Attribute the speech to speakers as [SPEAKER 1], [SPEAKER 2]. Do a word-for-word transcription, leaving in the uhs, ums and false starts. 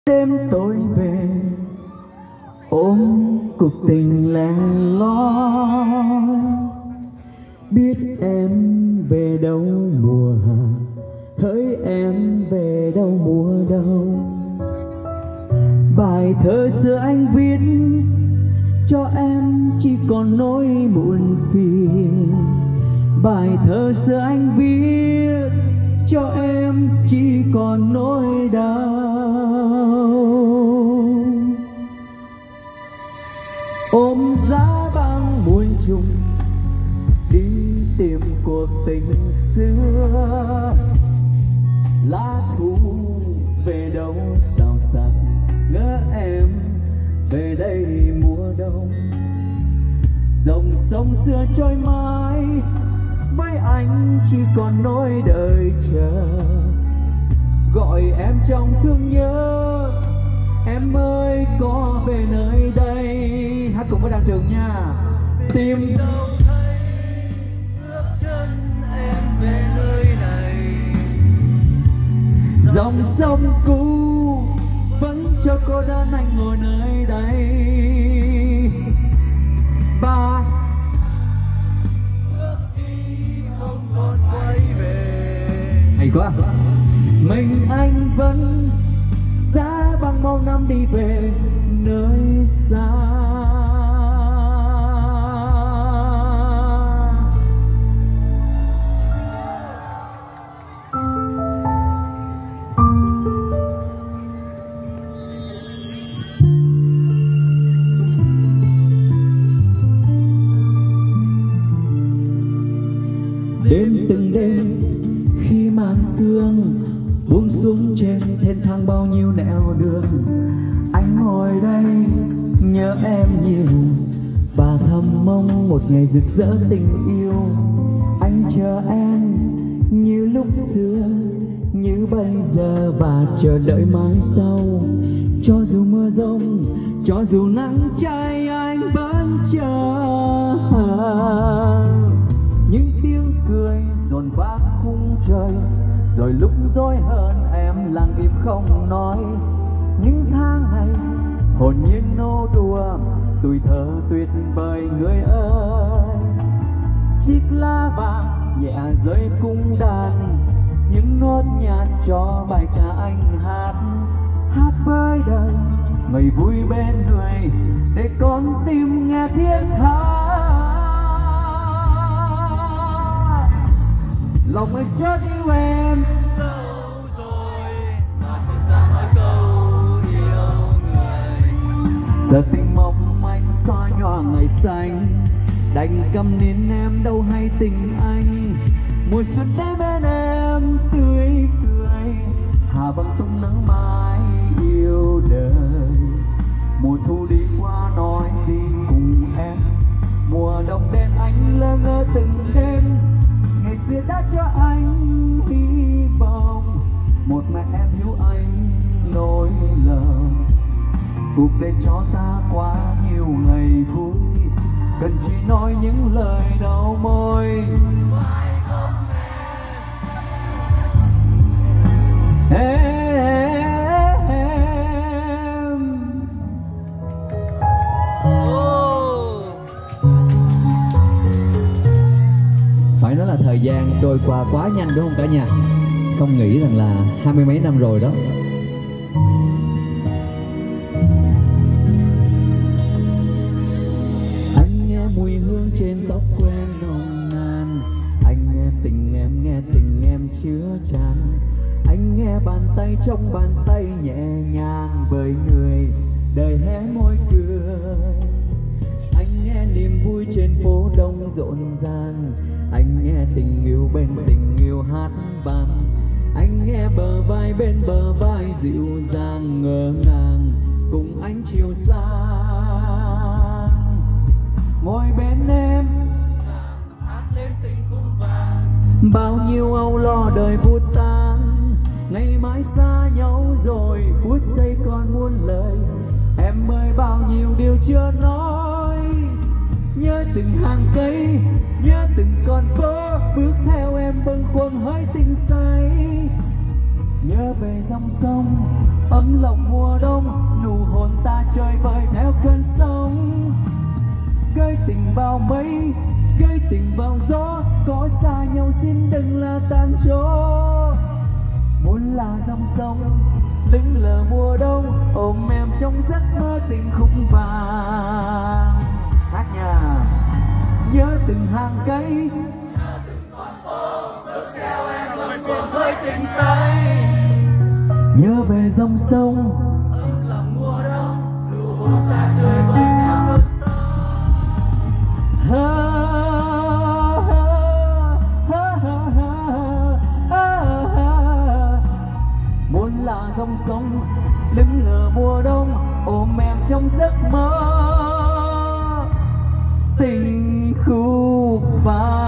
[SPEAKER 1] Đêm tối về ôm cuộc tình lẻ loi, biết em về đâu mùa hạ, hỡi em về đâu mùa đông. Bài thơ xưa anh viết cho em chỉ còn nỗi muộn phiền. Bài thơ xưa anh viết cho em chỉ còn nỗi đau. Ôm giá băng muôn trùng đi tìm cuộc tình xưa. Lá thu về đâu sao sắc, ngỡ em về đây mùa đông. Dòng sông xưa trôi mãi, với anh chỉ còn nỗi đợi chờ. Gọi em trong thương nhớ, em ơi có về nơi đây. Hát cùng với đàn trường nha. Tìm đâu thấy bước chân em về nơi này. Dòng sông cũ vẫn cho cô đơn anh ngồi nơi đây. Ba bước đi không còn quay về. Hay quá. Mình anh vẫn giá băng mau năm đi về nơi xa. Đêm từng đêm khi màn sương buông xuống trên thênh thang bao nhiêu nẻo đường, anh ngồi đây nhớ em nhiều và thầm mong một ngày rực rỡ tình yêu. Anh chờ em như lúc xưa, như bây giờ và chờ đợi mai sau. Cho dù mưa giông, cho dù nắng cháy, anh vẫn chờ. Những tiếng cười dồn vang khung trời, rồi lúc dối hơn em lặng im không nói. Những tháng ngày hồn nhiên nô đùa, tuổi thơ tuyệt vời người ơi. Chiếc lá vàng nhẹ rơi cung đàn, những nốt nhạc cho bài ca anh hát. Hát với đời ngày vui bên người, để con tim nghe thiết tha. Lòng anh chợt yêu em lâu rồi, mà chẳng dám nói câu yêu người. Giờ tình mong anh xóa nhòa ngày xanh, đành câm nín em đâu hay tình anh. Mùa xuân đến bên em tươi cười, hà vang tung nắng mai yêu đời. Mùa thu đi qua nói gì cùng em, mùa đông đến anh lơ ngơ từng đêm. Ngày xưa đã cho anh hy vọng, một mẹ em hiếu anh nỗi lòng. Cuộc đời cho ta quá nhiều ngày vui, cần chỉ nói những lời đầu môi. Em oh. Phải nói là thời gian trôi qua quá nhanh đúng không cả nhà? Không nghĩ rằng là hai mươi mấy năm rồi đó. Anh nghe mùi hương trên tóc quen nồng nàn, anh nghe tình em, nghe tình em chứa chan. Anh nghe bàn tay trong bàn tay nhẹ nhàng bởi người đời hé môi cười. Anh nghe niềm vui trên phố đông rộn ràng, anh nghe tình yêu bên tình yêu hát vang. Anh nghe bờ vai bên bờ vai dịu dàng ngỡ ngàng cùng anh chiều xa. Ngồi bên em hát lên tình cung vàng, bao nhiêu âu lo đời vụt tan. Ngày mai xa nhau rồi, phút giây còn muôn lời. Em ơi bao nhiêu điều chưa nói, nhớ từng hàng cây, nhớ từng con phố, bước theo em bâng khuâng hỡi tình say. Nhớ về dòng sông ấm lòng mùa đông, nụ hôn ta chơi vơi theo cơn sóng. Gửi tình vào mây, gửi tình vào gió, có xa nhau xin đừng là tan chó. Muốn là dòng sông lững lờ mùa đông, ôm em trong giấc mơ tình khúc vàng. Hát nha. Nhớ từng hàng cây, nhớ từng con phố, bước theo em vẫn cuồng với tình say. Nhớ về dòng sông ấm lòng mùa đông, nụ hôn ta chơi vơi theo cơn sóng. Muốn là dòng sông lững lờ mùa đông, ôm em trong giấc mơ tình khúc vàng.